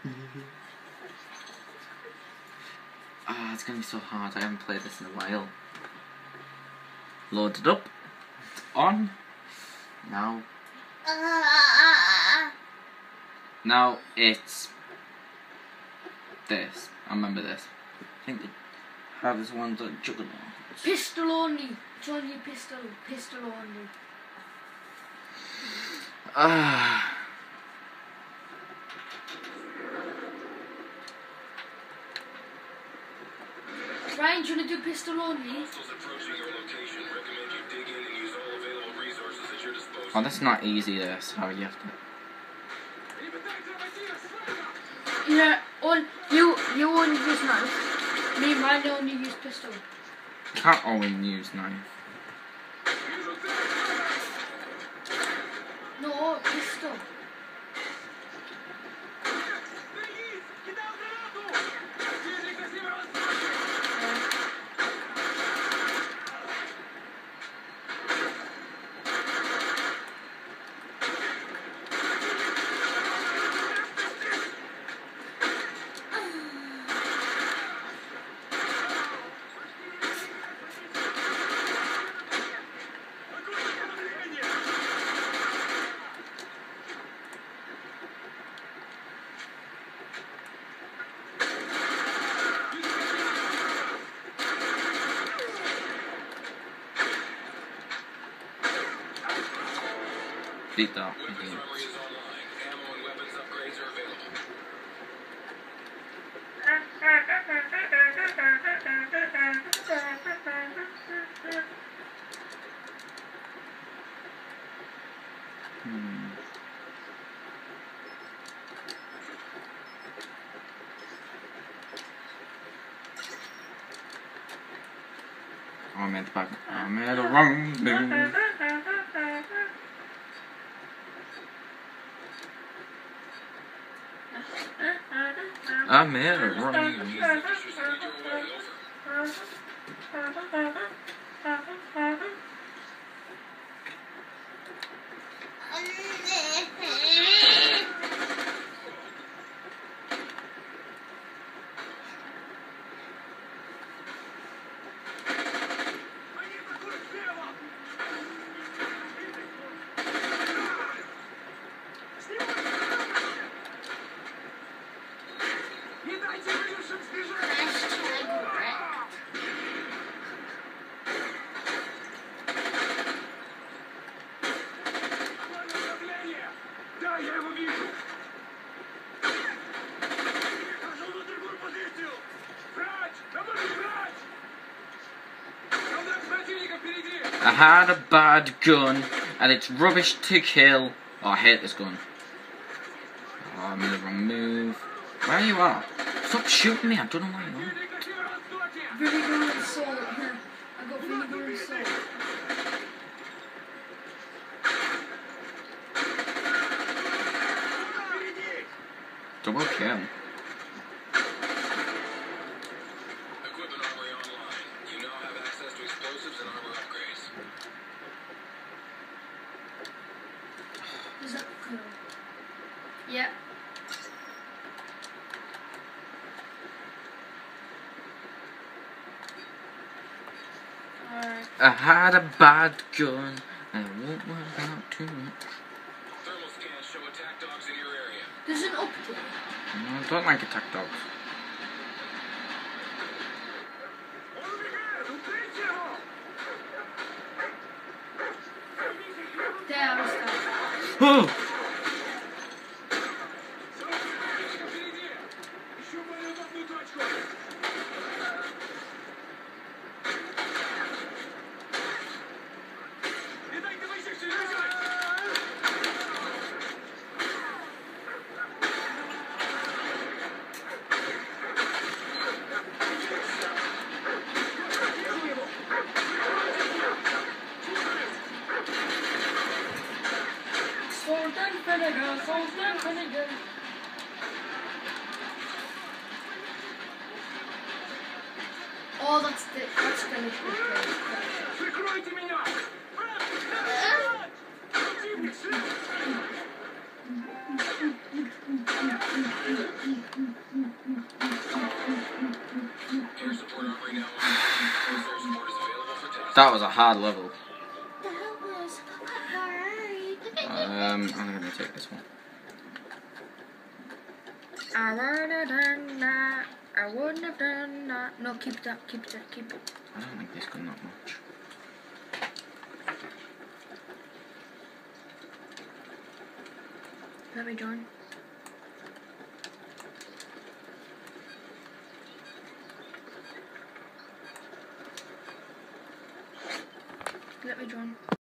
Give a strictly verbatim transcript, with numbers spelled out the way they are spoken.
Ah, it's gonna be so hard. I haven't played this in a while. Loaded up. It's on. Now. Now it's this. I remember this. I think they have this one on Juggernaut. Pistol only. It's only pistol. Pistol only. Ah. Ryan, do you want to do pistol only? Oh, that's not easy there. Sorry, you have to. Yeah, on you you only use knife. Me and Ryan only use pistol. Can't always use knife. No, pistol. Beat that. Hmm. Oh, I made the back. I made a wrong move. I made a wrong move. I had a bad gun, and it's rubbish to kill. Oh, I hate this gun. Oh, I made the wrong move. Where are you at? Stop shooting me, I don't know where you are. Vinegar and salt. I got vinegar and salt. Double kill. Is that cool? Yeah. Alright. I had a bad gun, and I won't worry about too much. Thermal scans show attack dogs in your area. There's an update. No, I don't like attack dogs. There is that. Oh! Oh, that's the that's gonna be Прикройте меня! Противник, That was a hard level. That was hard. Um, I'm gonna take this one. I would have done that. I wouldn't have done that. No, keep that. Keep that. Keep it. I don't like this gun that much. Let me join. Let me join.